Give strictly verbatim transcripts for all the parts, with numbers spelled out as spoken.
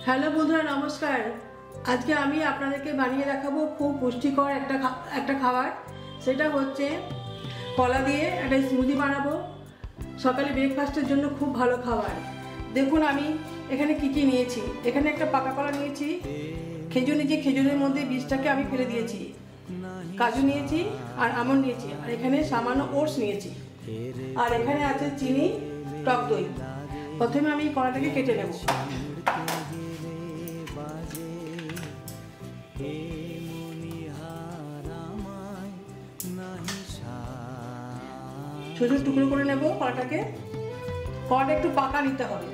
Hello বন্ধুরা, নমস্কার। আজকে আমি আপনাদেরকে বানিয়ে দেখাবো খুব পুষ্টিকর একটা একটা খাবার। সেটা হচ্ছে কলা দিয়ে একটা স্মুদি বানাবো। সকালে ব্রেকফাস্টের জন্য খুব ভালো খাবার। দেখুন আমি এখানে কি কি নিয়েছি। এখানে একটা পাকা কলা নিয়েছি, খেজুর নিয়েছি, খেজুরের মধ্যে বীজটাকে আমি ফেলে দিয়েছি, কাজু নিয়েছি আর আমন্ড নিয়েছি, আর এখানে সামান্য ওটস নিয়েছি, আর এখানে আছে চিনি, টক দই। প্রথমে আমি কলাটাকে কেটে নেব। ছোট ছোট টুকরো করে নেব কলাটাকে। কলাটা একটু পাকা নিতে হবে।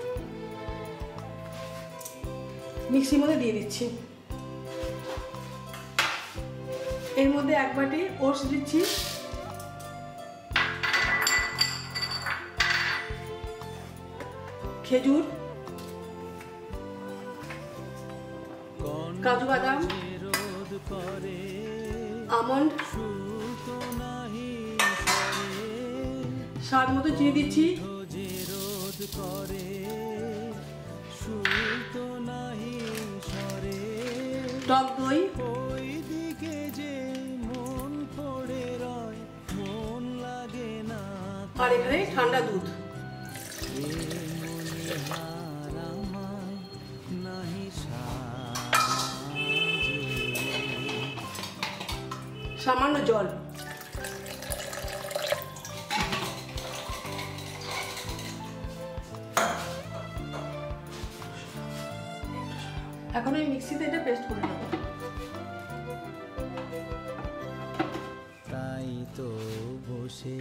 মিক্সির মধ্যে দিয়ে দিচ্ছি। এর মধ্যে এক বাটি ওটস দিচ্ছি, খেজুর, কাজু বাদাম, আমন্ড, স্বাদ মতো চিনি দিচ্ছি, টক দই, আর এখানে ঠান্ডা দুধ। সামান্য জল। এখন আমি মিক্সিতে এটা পেস্ট করে নেব। তাই তো বসে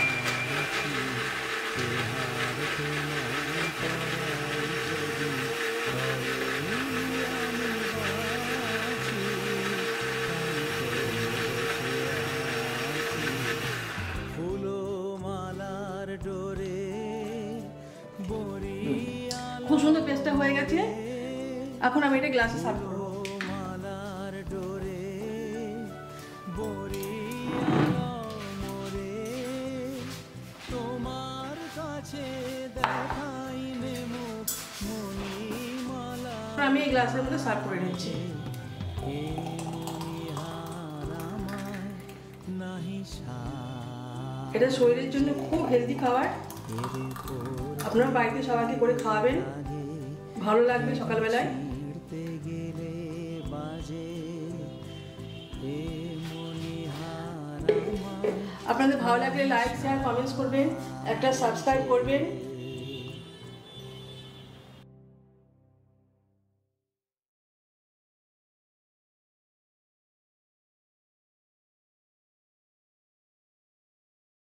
ফুলো মালার ডোরে বরি। খুব সুন্দর পেস্টটা হয়ে গেছে। এখন আমি এটা গ্লাসে সার্ভ করব। মালার ডোরে বরি মোরে তোমার কাছে দেখাই নে মুখ মনি মালা। আমি এই গ্লাসের মধ্যে সার্ভ করে নিচ্ছি। এটা শরীরের জন্য খুব হেলদি খাবার। আপনারা বাড়িতে সবাইকে করে খাওয়াবেন, ভালো লাগবে সকালবেলায়। আপনাদের ভালো লাগলে লাইক, শেয়ার, কমেন্টস করবেন, একটা সাবস্ক্রাইব করবেন।